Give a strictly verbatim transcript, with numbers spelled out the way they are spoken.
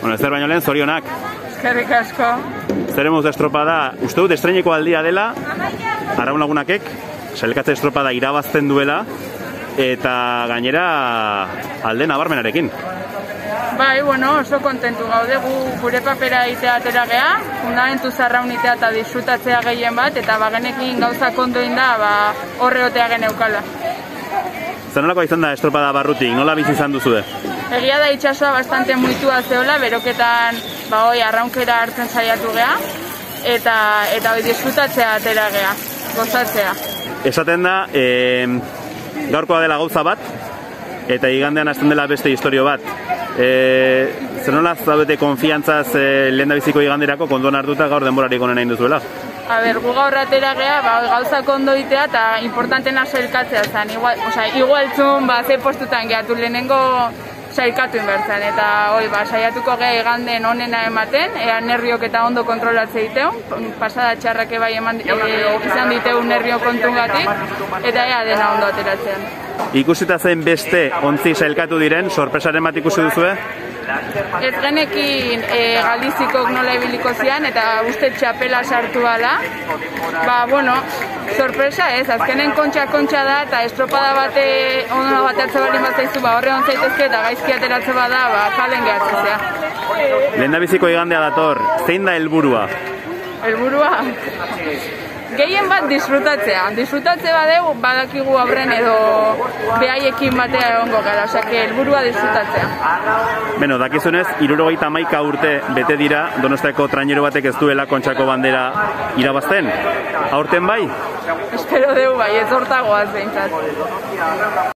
Bueno, ez zer baino lehen, zorionak. Eskerrik asko. Zer emuz estropada, uste dut estreineko aldia dela, Arraun Lagunakek, sailkatze estropada irabazten duela, eta gainera alde nabarmenarekin. Bai, bueno, oso kontentu gaude, gu gure papera itea atera geha, fundamentu zarraun itea eta disfrutatzea gehien bat, eta bagenekin gauza kondoin da, ba, horre otea geneukala. Zer nolako izan da estropada barrutik, nola bizi izan duzu? Egia da itxasoa bastante muitua zeola, beroketan ba, oi, arraunkera hartzen saiatu geha, eta, eta oi, disfrutatzea atera geha, gozatzea. Esaten da, e, gaurkoa dela gauza bat, eta igandean hasten dela beste historio bat. E, zer nola zaudete konfiantzaz e, lehen da biziko iganderako konduan hartuta gaur denborarik onena induzuela? A ber, gu gaur atera geha, ba, gauzak ondo itea eta importantena sailkatzea zen. Igual, oza, igualtzun, ba, ze postutan gehatu lehenengo sailkatu inbertzen. Eta, oi, ba, saiatuko geha iganden onena ematen, ea nerriok eta ondo kontrolatze diteun, pasada txarrake bai eman, e, izan diteun nerrio kontungatik, eta ea dena ondo ateratzean. Ikusita zen beste ontzi sailkatu diren, sorpresaren bat ikusi duzue? Ez genekin e, galdizikok nola ibiliko zian, eta uste txapela sartu ala. Ba, bueno, sorpresa ez, azkenen kontxa-kontxa da, eta estropada bate ondo bat hartze bali bat zaizu, ba, horre ontzaitezke eta gaizki ateratze bada, ba, jalen gehatzea. Lehendabiziko igandea dator, zein da helburua? Helburua? Gehien bat disfrutatzea. Disfrutatze badeu, badakigu aurren edo behaiekin batea egongo gara, osea, helburua disfrutatzea. Beno, dakizunez, hirurogeita hamaika urte bete dira Donostiako trainero batek ez duela Kontxako bandera irabazten. Aurten bai? Espero deu bai, ez hortagoaz behintzat.